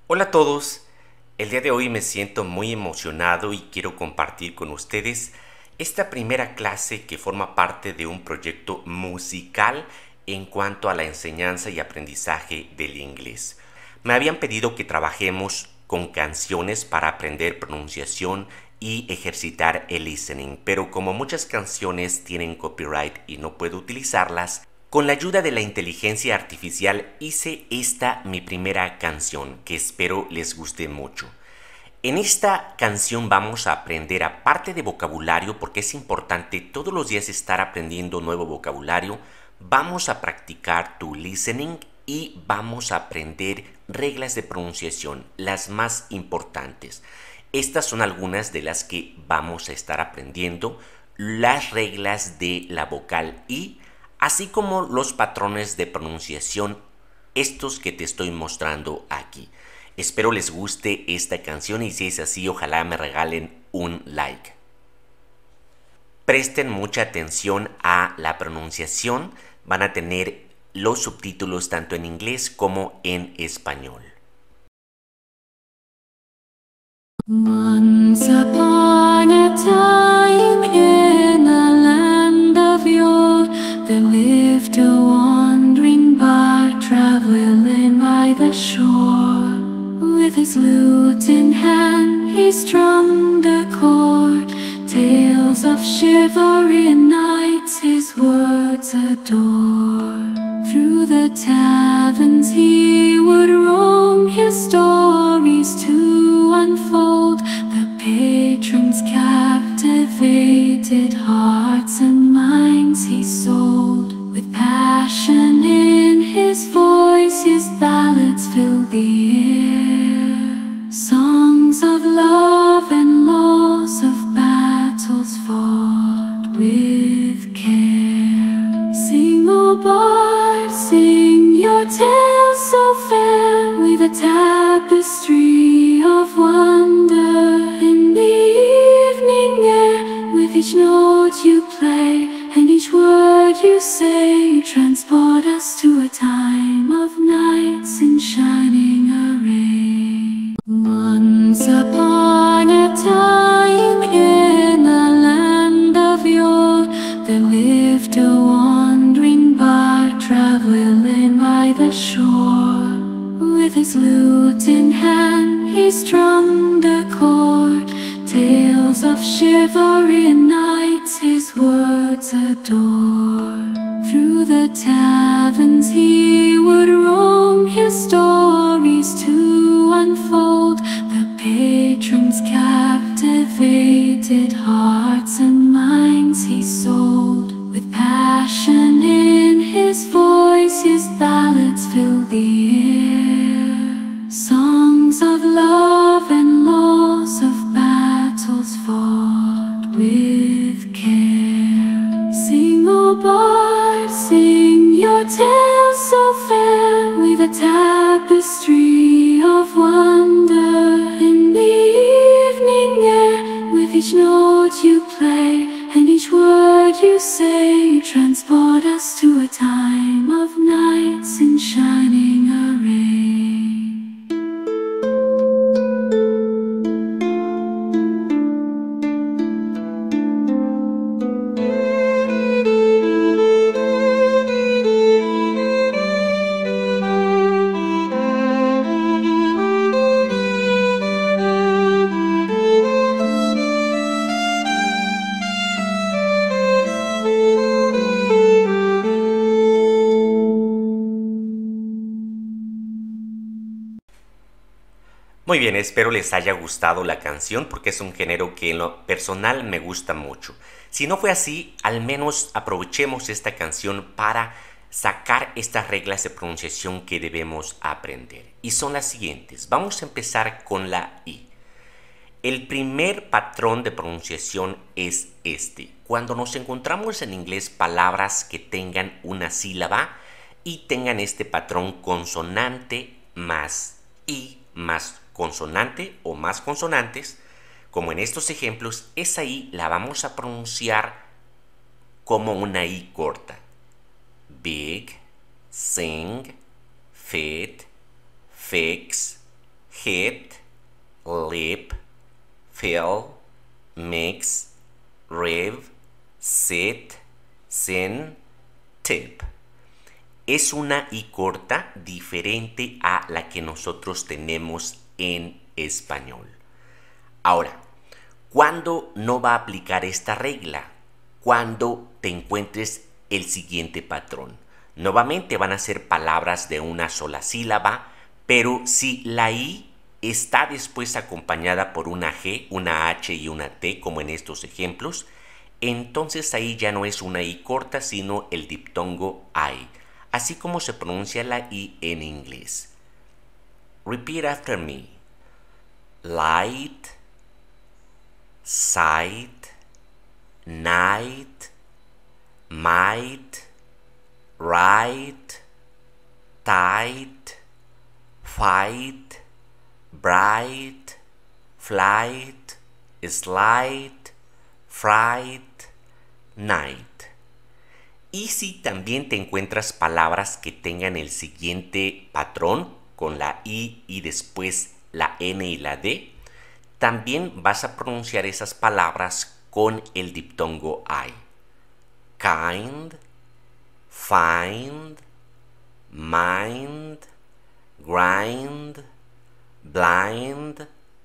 Hola a todos, el día de hoy me siento muy emocionado y quiero compartir con ustedes esta primera clase que forma parte de un proyecto musical en cuanto a la enseñanza y aprendizaje del inglés. Me habían pedido que trabajemos con canciones para aprender pronunciación y ejercitar el listening, pero como muchas canciones tienen copyright y no puedo utilizarlas, con la ayuda de la inteligencia artificial hice esta mi primera canción, que espero les guste mucho. En esta canción vamos a aprender, aparte de vocabulario, porque es importante todos los días estar aprendiendo nuevo vocabulario, vamos a practicar tu listening y vamos a aprender reglas de pronunciación, las más importantes. Estas son algunas de las que vamos a estar aprendiendo, las reglas de la vocal I, así como los patrones de pronunciación, estos que te estoy mostrando aquí. Espero les guste esta canción y si es así, ojalá me regalen un like. Presten mucha atención a la pronunciación, van a tener los subtítulos tanto en inglés como en español. Once upon a time in a land of yore, there lived a wandering bard traveling by the shore. With his lute in hand, he strummed a chord. Tales of chivalry and knights his words adore. Through the taverns he would roam, his stories to unfold. The patrons captivated, hearts and minds he sold. With passion in his voice, his ballads filled the air. Songs of love and loss, of battles fought with care. Sing, O bard, sing your tales so fair, with a tapestry of wonder in the evening air. With each note you play and each word you say, transport us to a time of knights in shining array. Once upon a time in a land of yore, there lived a wandering bard traveling by the shore. With his lute in hand, he strummed a chord. Tales of chivalry and knights his words adore. Through the taverns he would roam, his stories to unfold. The patrons captivated, hearts and minds he sold. With passion in his voice, his ballads filled the air. Songs of love and loss, of battles fought with care. Sing, O bard, sing your tales so fair, with a tapestry of wonder in the evening air. With each note you play and each word you say, transport us to a time of knights in shining array. Muy bien, espero les haya gustado la canción porque es un género que en lo personal me gusta mucho. Si no fue así, al menos aprovechemos esta canción para sacar estas reglas de pronunciación que debemos aprender. Y son las siguientes. Vamos a empezar con la I. El primer patrón de pronunciación es este. Cuando nos encontramos en inglés palabras que tengan una sílaba y tengan este patrón consonante más I más consonante o más consonantes, como en estos ejemplos, esa I la vamos a pronunciar como una I corta. Big, sing, fit, fix, hit, lip, fill, mix, rev, sit, sin, tip. Es una I corta diferente a la que nosotros tenemos en español. Ahora, ¿cuándo no va a aplicar esta regla? Cuando te encuentres el siguiente patrón. Nuevamente van a ser palabras de una sola sílaba, pero si la I está después acompañada por una G, una H y una T, como en estos ejemplos, entonces ahí ya no es una I corta, sino el diptongo I, así como se pronuncia la I en inglés. Repeat after me. Light, sight, night, might, right, tight, fight, bright, flight, slide, fright, night. Y si también te encuentras palabras que tengan el siguiente patrón, con la I y después la N y la D, también vas a pronunciar esas palabras con el diptongo I. Kind, find, mind, grind, blind,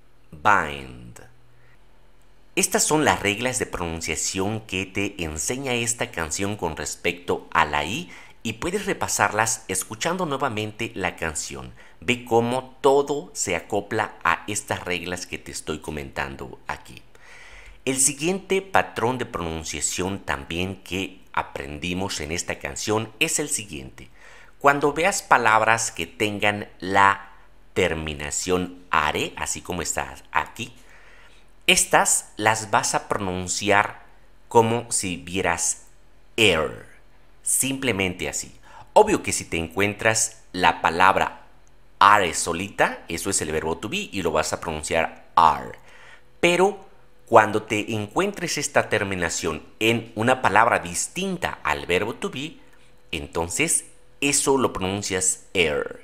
bind. Estas son las reglas de pronunciación que te enseña esta canción con respecto a la I y puedes repasarlas escuchando nuevamente la canción. Ve cómo todo se acopla a estas reglas que te estoy comentando aquí. El siguiente patrón de pronunciación también que aprendimos en esta canción es el siguiente. Cuando veas palabras que tengan la terminación are, así como está aquí, estas las vas a pronunciar como si vieras air, simplemente así. Obvio que si te encuentras la palabra are solita, eso es el verbo to be y lo vas a pronunciar are. Pero cuando te encuentres esta terminación en una palabra distinta al verbo to be, entonces eso lo pronuncias air.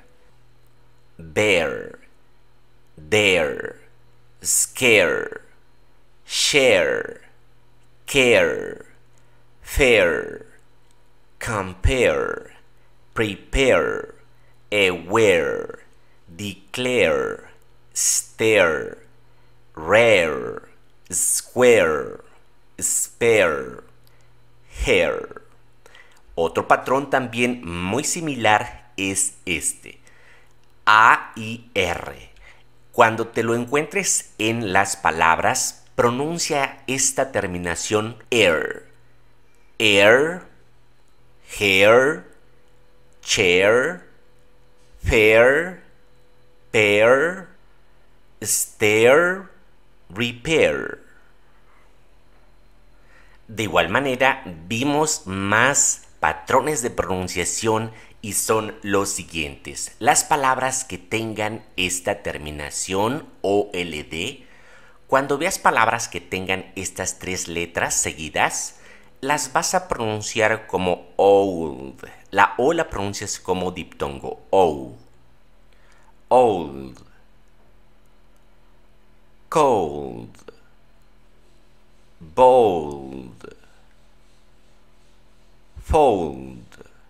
Bear, dare, scare, share, care, fair, compare, prepare, aware, declare, stare, rare, square, spare, hair. Otro patrón también muy similar es este. A y R. Cuando te lo encuentres en las palabras, pronuncia esta terminación air. Air, hair, chair, fair, pair, stare, repair. De igual manera, vimos más patrones de pronunciación y son los siguientes. Las palabras que tengan esta terminación OLD, cuando veas palabras que tengan estas tres letras seguidas, las vas a pronunciar como old. La O la pronuncias como diptongo, O. Old, cold, bold, fold,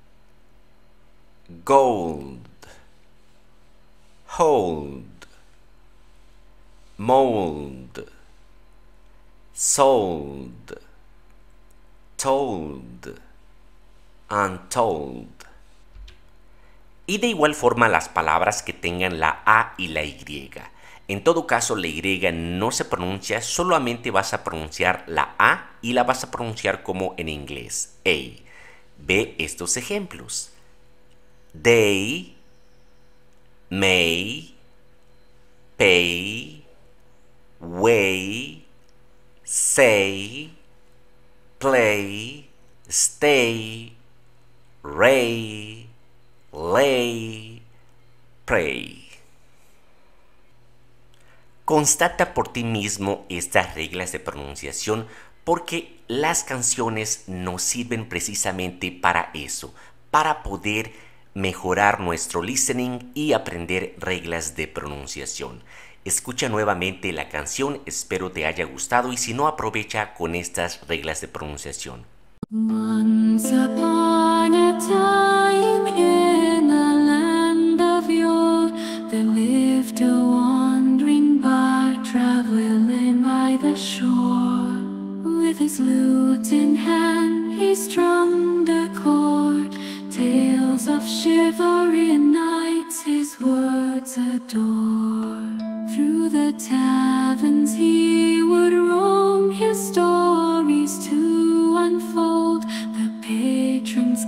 gold, hold, mold, sold, told, untold. Y de igual forma las palabras que tengan la A y la Y. En todo caso, la Y no se pronuncia, solamente vas a pronunciar la A y la vas a pronunciar como en inglés, A. Ve estos ejemplos. They, may, pay, way, say, play, stay, ray, lay, pray. Constata por ti mismo estas reglas de pronunciación porque las canciones nos sirven precisamente para eso, para poder mejorar nuestro listening y aprender reglas de pronunciación. Escucha nuevamente la canción, espero te haya gustado y si no, aprovecha con estas reglas de pronunciación. Once upon a time in a land of yore, there lived a wandering bard traveling by the shore. With his lute in hand, he strummed a chord. Tales of chivalry and knights his words adore. Through the taverns he would roam, his stories to unfold. The patrons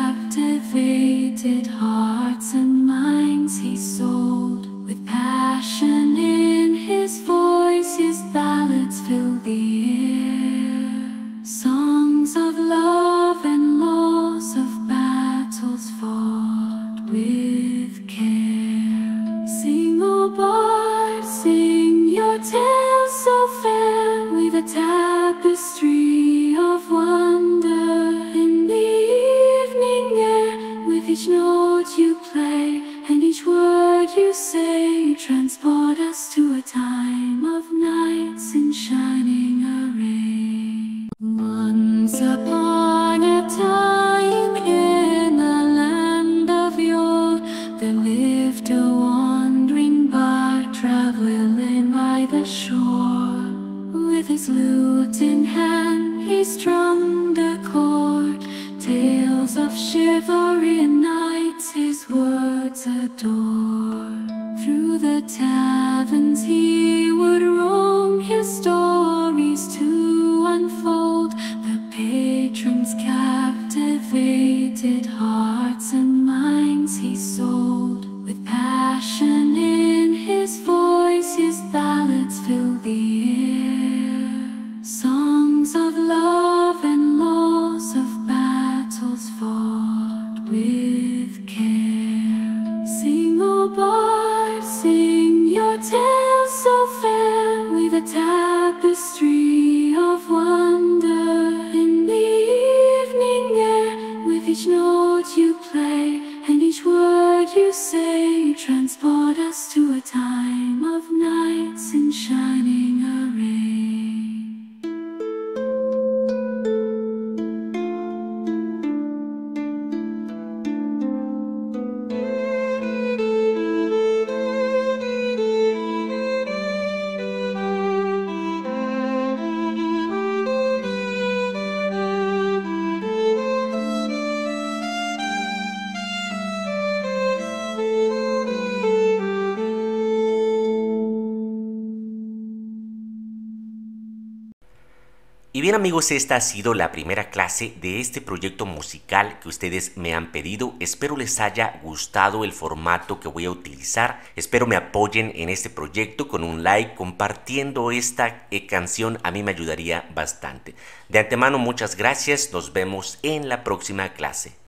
captivated, hearts and minds he sold. With passion in his voice, his ballads filled the air. Songs of love and loss, of battles fought with care. Sing, O bard, sing your tale so fair, with a tapestry of wonder in the evening air. With each note you play and each word you say, transport us to a time of knights in shining array. Once upon a time in a land of yore, there lived a wandering bard traveling by the shore. With his lute in hand, he strummed a chord. Tales of chivalry and knights his words adore. Through the taverns he would roam, his stories to unfold. The patrons captivated, hearts and minds he sold. With passion in his voice, his ballads filled the air. Songs of love and loss, of battles fought with care. Sing, O bard, sing your tale so fair, with a tapestry of wonder in the evening air. With each note you play and each word you say, transport us to a time of knights in shining array. Y bien amigos, esta ha sido la primera clase de este proyecto musical que ustedes me han pedido. Espero les haya gustado el formato que voy a utilizar. Espero me apoyen en este proyecto con un like, compartiendo esta canción. A mí me ayudaría bastante. De antemano, muchas gracias. Nos vemos en la próxima clase.